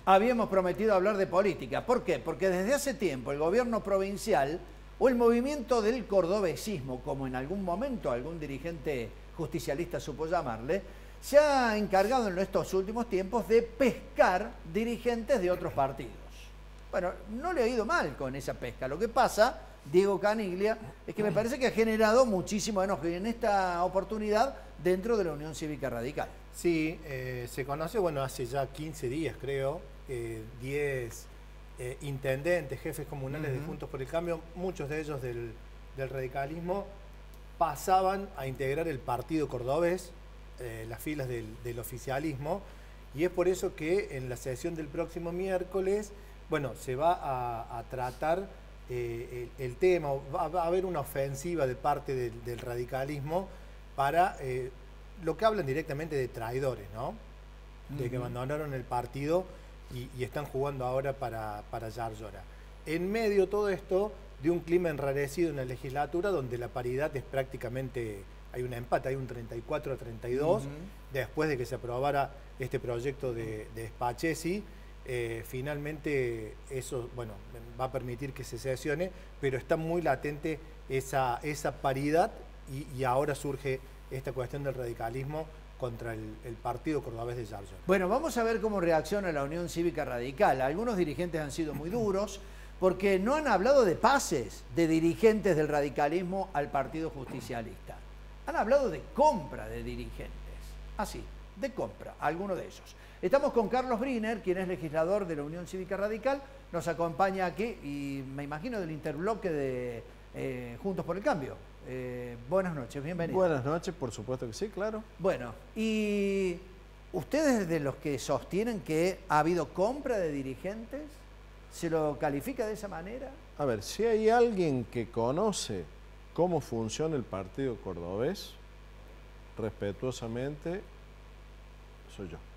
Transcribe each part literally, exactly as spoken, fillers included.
Habíamos prometido hablar de política. ¿Por qué? Porque desde hace tiempo el gobierno provincial o el movimiento del cordobesismo, como en algún momento algún dirigente justicialista supo llamarle, se ha encargado en estos últimos tiempos de pescar dirigentes de otros partidos. Bueno, no le ha ido mal con esa pesca. Lo que pasa, Diego Caniglia, es que me parece que ha generado muchísimo enojo y en esta oportunidad dentro de la Unión Cívica Radical. Sí, eh, se conoce, bueno, hace ya quince días creo, eh, diez eh, intendentes, jefes comunales uh-huh. de Juntos por el Cambio, muchos de ellos del, del radicalismo, pasaban a integrar el partido cordobés, eh, las filas del, del oficialismo, y es por eso que en la sesión del próximo miércoles, bueno, se va a, a tratar eh, el, el tema, va, va a haber una ofensiva de parte del, del radicalismo para eh, lo que hablan directamente de traidores, ¿no? Uh-huh. De que abandonaron el partido y, y están jugando ahora para, para Yarlora. En medio de todo esto, de un clima enrarecido en la legislatura donde la paridad es prácticamente, hay un empate, hay un treinta y cuatro a treinta y dos, uh-huh. después de que se aprobara este proyecto de, de Spachesi, eh, finalmente eso, bueno, va a permitir que se sesione, pero está muy latente esa, esa paridad y, y ahora surge esta cuestión del radicalismo contra el, el partido cordobés de Yarlora. Bueno, vamos a ver cómo reacciona la Unión Cívica Radical. Algunos dirigentes han sido muy duros porque no han hablado de pases de dirigentes del radicalismo al partido justicialista. Han hablado de compra de dirigentes. Así, de compra, algunos de ellos. Estamos con Carlos Briner, quien es legislador de la Unión Cívica Radical. Nos acompaña aquí y me imagino del interbloque de eh, Juntos por el Cambio. Eh, buenas noches, bienvenido. Buenas noches, por supuesto que sí, claro. Bueno, y ustedes de los que sostienen que ha habido compra de dirigentes, ¿se lo califica de esa manera? A ver, si hay alguien que conoce cómo funciona el partido cordobés, respetuosamente, soy yo.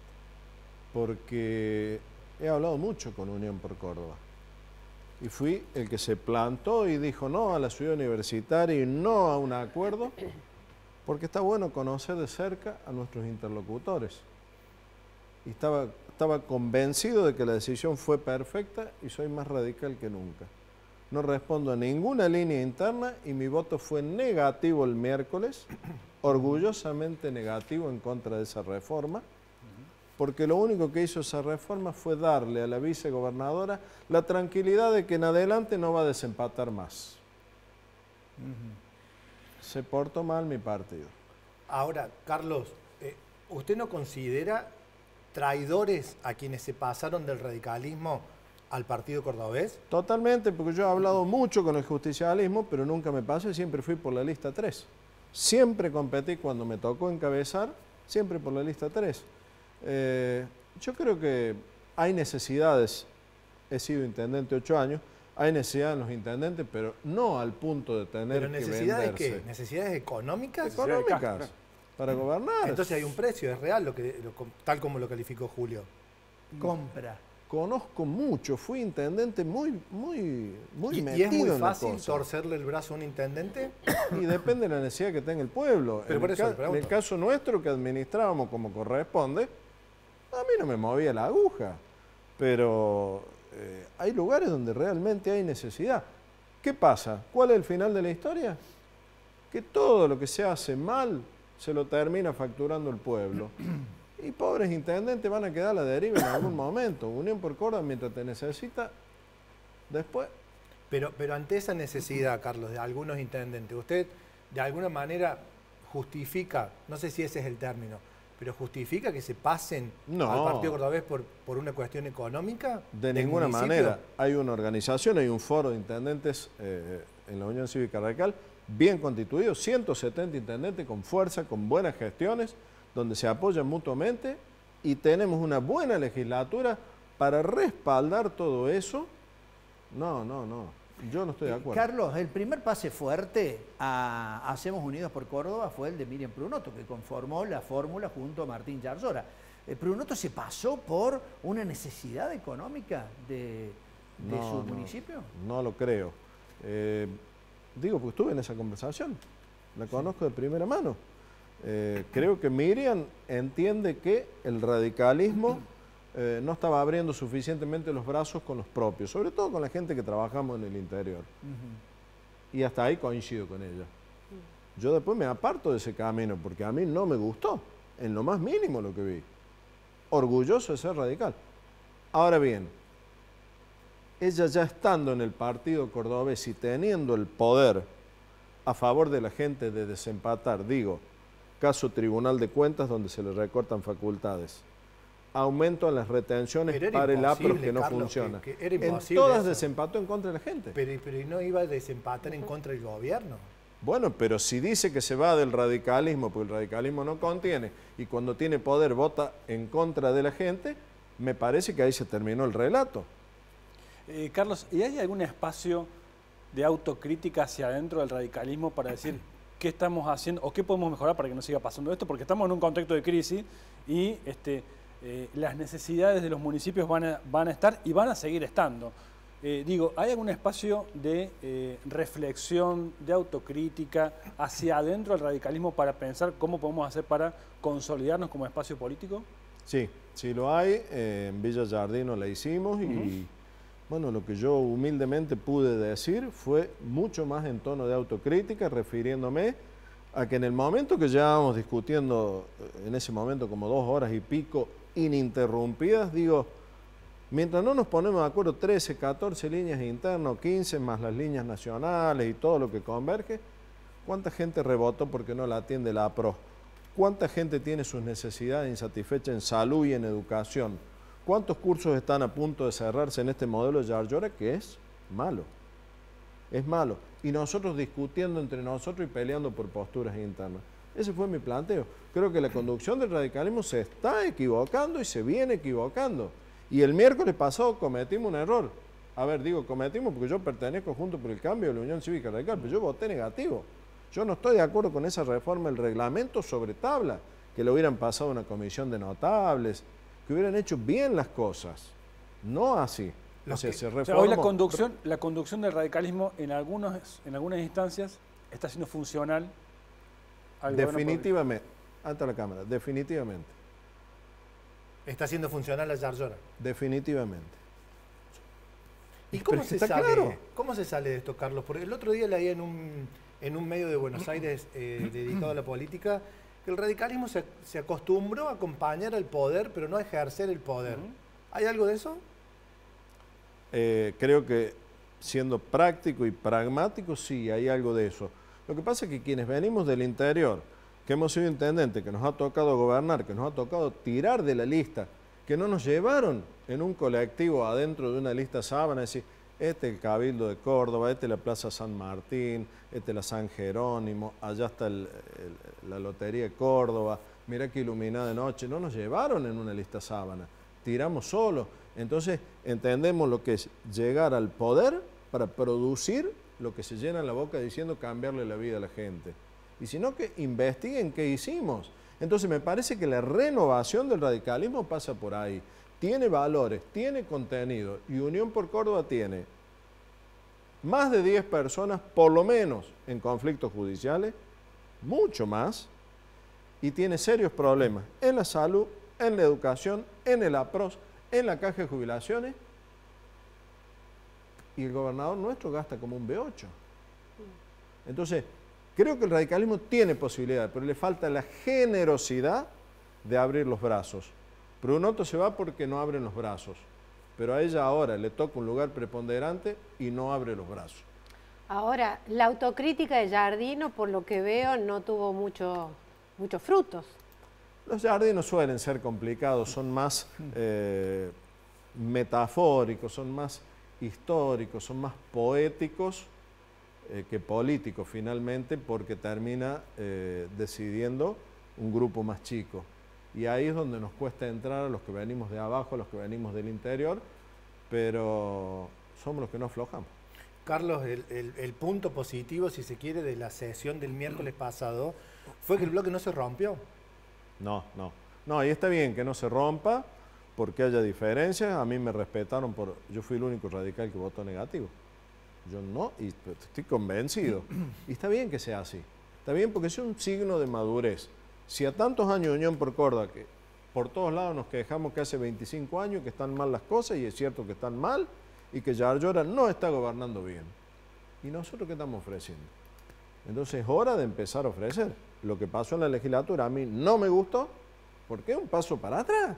Porque he hablado mucho con Unión por Córdoba. Y fui el que se plantó y dijo no a la ciudad universitaria y no a un acuerdo, porque está bueno conocer de cerca a nuestros interlocutores. Y estaba, estaba convencido de que la decisión fue perfecta y soy más radical que nunca. No respondo a ninguna línea interna y mi voto fue negativo el miércoles, orgullosamente negativo en contra de esa reforma, porque lo único que hizo esa reforma fue darle a la vicegobernadora la tranquilidad de que en adelante no va a desempatar más. Uh-huh. Se portó mal mi partido. Ahora, Carlos, eh, ¿usted no considera traidores a quienes se pasaron del radicalismo al partido cordobés? Totalmente, porque yo he hablado mucho con el justicialismo, pero nunca me pasé, siempre fui por la lista tres. Siempre competí cuando me tocó encabezar, siempre por la lista tres. Eh, yo creo que hay necesidades, he sido intendente ocho años, hay necesidades en los intendentes, pero no al punto de tener ¿Pero que necesidades venderse. qué? ¿Necesidades económicas? Económicas, para gobernar. Entonces hay un precio, es real, lo que, lo, tal como lo calificó Julio. Compra. Conozco mucho, fui intendente muy, muy, muy ¿Y, metido ¿Y es muy en la fácil cosa. torcerle el brazo a un intendente? Y depende de la necesidad que tenga el pueblo. Pero en, por el eso ca en el caso nuestro, que administrábamos como corresponde, a mí no me movía la aguja, pero eh, hay lugares donde realmente hay necesidad. ¿Qué pasa? ¿Cuál es el final de la historia? Que todo lo que se hace mal se lo termina facturando el pueblo. Y pobres intendentes van a quedar a la deriva en algún momento. Unión por Córdoba, mientras te necesita, después... Pero, pero ante esa necesidad, Carlos, de algunos intendentes, ¿usted de alguna manera justifica, no sé si ese es el término, pero justifica que se pasen no. al partido cordobés por, por una cuestión económica? De ninguna manera. Hay una organización, hay un foro de intendentes eh, en la Unión Cívica Radical, bien constituido, ciento setenta intendentes con fuerza, con buenas gestiones, donde se apoyan mutuamente y tenemos una buena legislatura para respaldar todo eso. No, no, no. Yo no estoy de acuerdo. Carlos, el primer pase fuerte a Hacemos Unidos por Córdoba fue el de Miriam Prunoto, que conformó la fórmula junto a Martín Yarlora. ¿Prunoto se pasó por una necesidad económica de, de no, su no, municipio? No lo creo. Eh, digo, porque estuve en esa conversación. La conozco de primera mano. Eh, creo que Miriam entiende que el radicalismo eh, no estaba abriendo suficientemente los brazos con los propios, sobre todo con la gente que trabajamos en el interior. Uh-huh. Y hasta ahí coincido con ella. Uh-huh. Yo después me aparto de ese camino porque a mí no me gustó, en lo más mínimo lo que vi. Orgulloso de ser radical. Ahora bien, ella ya estando en el partido cordobés y teniendo el poder a favor de la gente de desempatar, digo, caso Tribunal de Cuentas donde se le recortan facultades, aumento en las retenciones para el APROS que no Carlos, funciona. Que, que era en todas eso. Desempató en contra de la gente. Pero, pero no iba a desempatar en contra del gobierno. Bueno, pero si dice que se va del radicalismo, porque el radicalismo no contiene, y cuando tiene poder vota en contra de la gente, me parece que ahí se terminó el relato. Eh, Carlos, ¿y hay algún espacio de autocrítica hacia adentro del radicalismo para decir qué estamos haciendo o qué podemos mejorar para que no siga pasando esto? Porque estamos en un contexto de crisis y este, eh, las necesidades de los municipios van a, van a estar y van a seguir estando. Eh, digo, ¿hay algún espacio de eh, reflexión, de autocrítica hacia adentro del radicalismo para pensar cómo podemos hacer para consolidarnos como espacio político? Sí, sí lo hay. Eh, en Villa Giardino la hicimos y, uh-huh. bueno, lo que yo humildemente pude decir fue mucho más en tono de autocrítica, refiriéndome a que en el momento que llevábamos discutiendo, en ese momento como dos horas y pico ininterrumpidas, digo, mientras no nos ponemos de acuerdo trece, catorce líneas internas, quince más las líneas nacionales y todo lo que converge, ¿cuánta gente rebotó porque no la atiende la APROS? ¿Cuánta gente tiene sus necesidades insatisfechas en salud y en educación? ¿Cuántos cursos están a punto de cerrarse en este modelo de Yarlora que es malo? Es malo. Y nosotros discutiendo entre nosotros y peleando por posturas internas. Ese fue mi planteo. Creo que la conducción del radicalismo se está equivocando y se viene equivocando. Y el miércoles pasado cometimos un error. A ver, digo cometimos porque yo pertenezco Junto por el Cambio de la Unión Cívica Radical, pero yo voté negativo. Yo no estoy de acuerdo con esa reforma del reglamento sobre tabla, que lo hubieran pasado a una comisión de notables, que hubieran hecho bien las cosas, no así. O sea, se reformó. O sea, hoy la conducción, la conducción del radicalismo en, algunos, en algunas instancias está siendo funcional al definitivamente, ante la Cámara, definitivamente. Está siendo funcional a Yarlora. Definitivamente. ¿Y cómo se, sale, claro. cómo se sale de esto, Carlos? Porque el otro día leí en un, en un medio de Buenos Aires eh, dedicado a la política que el radicalismo se, se acostumbró a acompañar al poder, pero no a ejercer el poder. Uh-huh. ¿Hay algo de eso? Eh, creo que siendo práctico y pragmático, sí, hay algo de eso. Lo que pasa es que quienes venimos del interior, que hemos sido intendentes, que nos ha tocado gobernar, que nos ha tocado tirar de la lista, que no nos llevaron en un colectivo adentro de una lista sábana, es decir, este es el Cabildo de Córdoba, este es la Plaza San Martín, este es la San Jerónimo, allá está el, el, la Lotería de Córdoba, mirá que iluminada de noche, no nos llevaron en una lista sábana, tiramos solos. Entonces entendemos lo que es llegar al poder para producir lo que se llena en la boca diciendo cambiarle la vida a la gente. Y sino que investiguen qué hicimos. Entonces me parece que la renovación del radicalismo pasa por ahí. Tiene valores, tiene contenido y Unión por Córdoba tiene más de diez personas, por lo menos, en conflictos judiciales, mucho más, y tiene serios problemas en la salud, en la educación, en el APROS, en la caja de jubilaciones, y el gobernador nuestro gasta como un B ocho. Entonces, creo que el radicalismo tiene posibilidades, pero le falta la generosidad de abrir los brazos. Brunotto se va porque no abren los brazos, pero a ella ahora le toca un lugar preponderante y no abre los brazos. Ahora, la autocrítica de Giardino, por lo que veo, no tuvo mucho, muchos frutos. Los Giardinos suelen ser complicados, son más eh, metafóricos, son más históricos, son más poéticos eh, que políticos finalmente, porque termina eh, decidiendo un grupo más chico. Y ahí es donde nos cuesta entrar a los que venimos de abajo, a los que venimos del interior, pero somos los que no aflojamos. Carlos, el, el, el punto positivo, si se quiere, de la sesión del miércoles pasado fue que el bloque no se rompió. No, no. No, y está bien que no se rompa porque haya diferencias. A mí me respetaron por... Yo fui el único radical que votó negativo. Yo no, y estoy convencido. Y está bien que sea así. Está bien porque es un signo de madurez. Si a tantos años de Unión por Córdoba, que Por todos lados nos quejamos que hace veinticinco años que están mal las cosas, y es cierto que están mal, y que Yarlora no está gobernando bien. ¿Y nosotros qué estamos ofreciendo? Entonces es hora de empezar a ofrecer. Lo que pasó en la legislatura a mí no me gustó, porque es un paso para atrás.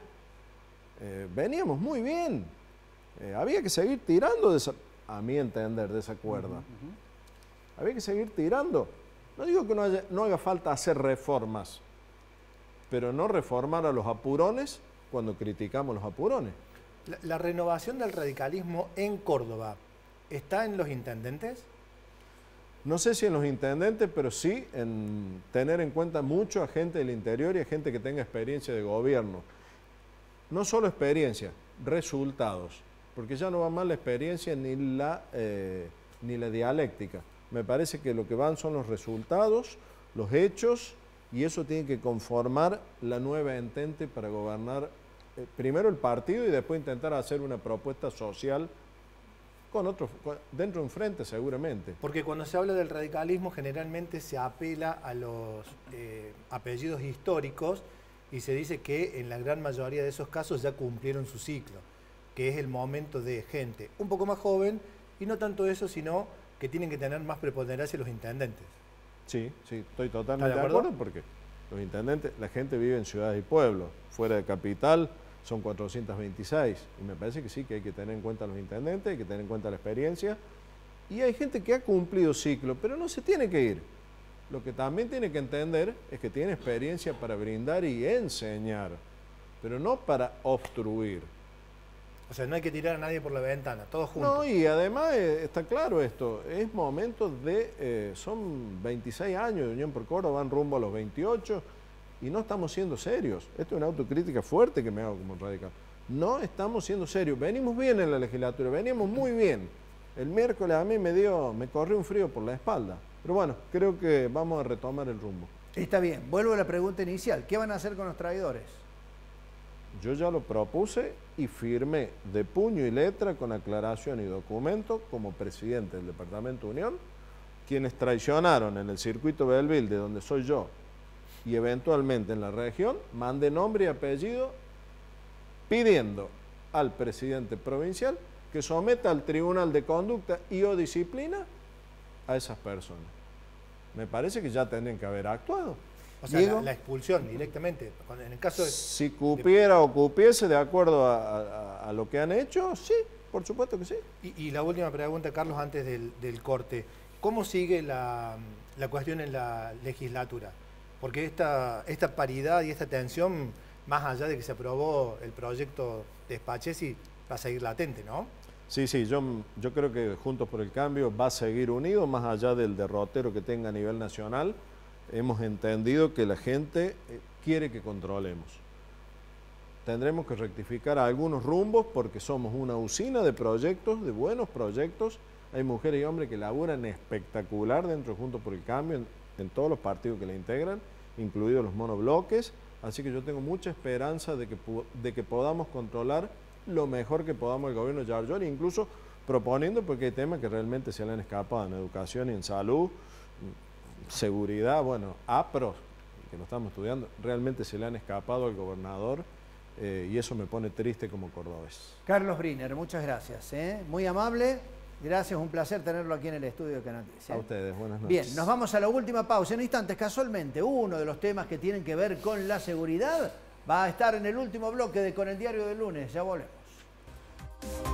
Eh, veníamos muy bien. Eh, había que seguir tirando, de esa, a mi entender, de esa cuerda. Uh -huh. Había que seguir tirando. No digo que no, haya, no haga falta hacer reformas, pero no reformar a los apurones cuando criticamos los apurones. La, la renovación del radicalismo en Córdoba, ¿está en los intendentes? No sé si en los intendentes, pero sí en tener en cuenta mucho a gente del interior y a gente que tenga experiencia de gobierno. No solo experiencia, resultados. Porque ya no va más la experiencia ni la, eh, ni la dialéctica. Me parece que lo que van son los resultados, los hechos, y eso tiene que conformar la nueva entente para gobernar eh, primero el partido y después intentar hacer una propuesta social con otro, con, dentro de un frente seguramente. Porque cuando se habla del radicalismo generalmente se apela a los eh, apellidos históricos y se dice que en la gran mayoría de esos casos ya cumplieron su ciclo, que es el momento de gente un poco más joven, y no tanto eso, sino que tienen que tener más preponderancia los intendentes. Sí, sí, estoy totalmente de acuerdo? de acuerdo, porque los intendentes, la gente vive en ciudades y pueblos, fuera de capital son cuatrocientos veintiséis, y me parece que sí, que hay que tener en cuenta a los intendentes, hay que tener en cuenta la experiencia, y hay gente que ha cumplido ciclo, pero no se tiene que ir. Lo que también tiene que entender es que tiene experiencia para brindar y enseñar, pero no para obstruir. O sea, no hay que tirar a nadie por la ventana, todos juntos. No, y además eh, está claro esto, es momento de, eh, son veintiséis años de Unión por Córdoba, van rumbo a los veintiocho, y no estamos siendo serios. Esto es una autocrítica fuerte que me hago como radical. No estamos siendo serios, venimos bien en la legislatura, venimos muy bien. El miércoles a mí me dio, me corrió un frío por la espalda, pero bueno, creo que vamos a retomar el rumbo. Está bien, vuelvo a la pregunta inicial, ¿qué van a hacer con los traidores? Yo ya lo propuse y firmé de puño y letra con aclaración y documento como presidente del Departamento de Unión, quienes traicionaron en el circuito Belville, de donde soy yo, y eventualmente en la región, mandé nombre y apellido pidiendo al presidente provincial que someta al Tribunal de Conducta y o Disciplina a esas personas. Me parece que ya tendrían que haber actuado. O sea, la, la expulsión directamente. En el caso de, si cupiera de... o cupiese de acuerdo a, a, a lo que han hecho, sí, por supuesto que sí. Y, y la última pregunta, Carlos, antes del, del corte. ¿Cómo sigue la, la cuestión en la legislatura? Porque esta, esta paridad y esta tensión, más allá de que se aprobó el proyecto de Spachesi, va a seguir latente, ¿no? Sí, sí, yo, yo creo que Juntos por el Cambio va a seguir unido, más allá del derrotero que tenga a nivel nacional. Hemos entendido que la gente quiere que controlemos. Tendremos que rectificar algunos rumbos porque somos una usina de proyectos, de buenos proyectos. Hay mujeres y hombres que laburan espectacular dentro de Juntos por el Cambio, en, en todos los partidos que la integran, incluidos los monobloques. Así que yo tengo mucha esperanza de que, de que podamos controlar lo mejor que podamos el gobierno de Yarlora, incluso proponiendo, porque hay temas que realmente se le han escapado en educación y en salud, seguridad, bueno, APROS, que lo estamos estudiando, realmente se le han escapado al gobernador eh, y eso me pone triste como cordobés. Carlos Briner, muchas gracias, ¿eh? Muy amable, gracias, un placer tenerlo aquí en el estudio de Canal diez. ¿eh? A ustedes, buenas noches. Bien, nos vamos a la última pausa. En instantes, casualmente, uno de los temas que tienen que ver con la seguridad va a estar en el último bloque de Con el Diario del Lunes. Ya volvemos.